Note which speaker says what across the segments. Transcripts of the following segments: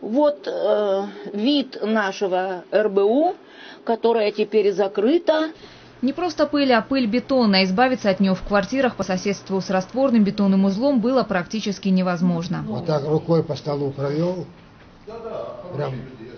Speaker 1: Вот вид нашего РБУ, которое теперь закрыто.
Speaker 2: Не просто пыль, а пыль бетона. Избавиться от нее в квартирах по соседству с растворным бетонным узлом было практически невозможно.
Speaker 3: Вот так рукой по столу провел, прям,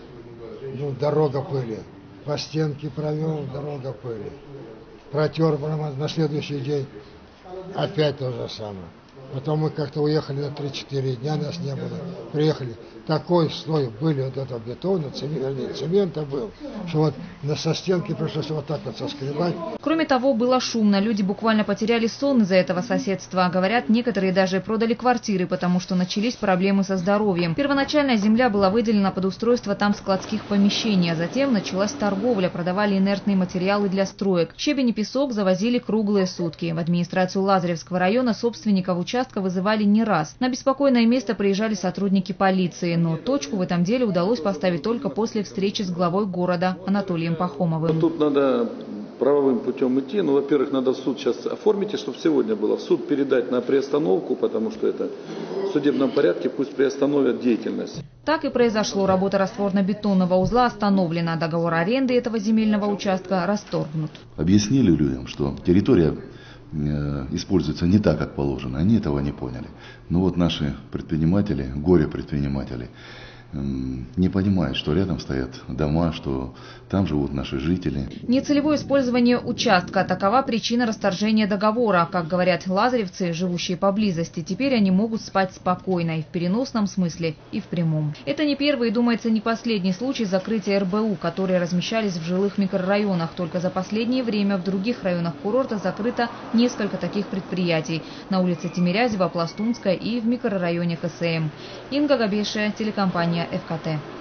Speaker 3: дорога пыли. По стенке провел, дорога пыли. Протер прямо на следующий день, опять то же самое. Потом мы как-то уехали на 3-4 дня, нас не было. Приехали, такой слой были вот этого бетона, цемента был, что вот со стенки пришлось вот так вот соскребать.
Speaker 2: Кроме того, было шумно. Люди буквально потеряли сон из-за этого соседства. Говорят, некоторые даже продали квартиры, потому что начались проблемы со здоровьем. Первоначально земля была выделена под устройство там складских помещений, а затем началась торговля, продавали инертные материалы для строек. Щебень и песок завозили круглые сутки. В администрацию Лазаревского района собственников участка вызывали не раз. На беспокойное место приезжали сотрудники полиции, но точку в этом деле удалось поставить только после встречи с главой города Анатолием Пахомовым.
Speaker 4: Тут надо правовым путем идти. Ну, во-первых, надо в суд сейчас оформить, чтобы сегодня было. В суд передать на приостановку, потому что это в судебном порядке, пусть приостановят деятельность.
Speaker 2: Так и произошло. Работа растворно-бетонного узла остановлена. Договор аренды этого земельного участка расторгнут.
Speaker 5: Объяснили людям, что территория используется не так, как положено. Они этого не поняли. Но вот наши предприниматели, горе-предприниматели, не понимают, что рядом стоят дома, что там живут наши жители.
Speaker 2: Нецелевое использование участка – такова причина расторжения договора. Как говорят лазаревцы, живущие поблизости, теперь они могут спать спокойно и в переносном смысле, и в прямом. Это не первый и, думается, не последний случай закрытия РБУ, которые размещались в жилых микрорайонах. Только за последнее время в других районах курорта закрыто несколько таких предприятий. На улице Тимирязева, Пластунская и в микрорайоне КСМ. Инга Габешия, телекомпания ФКТ.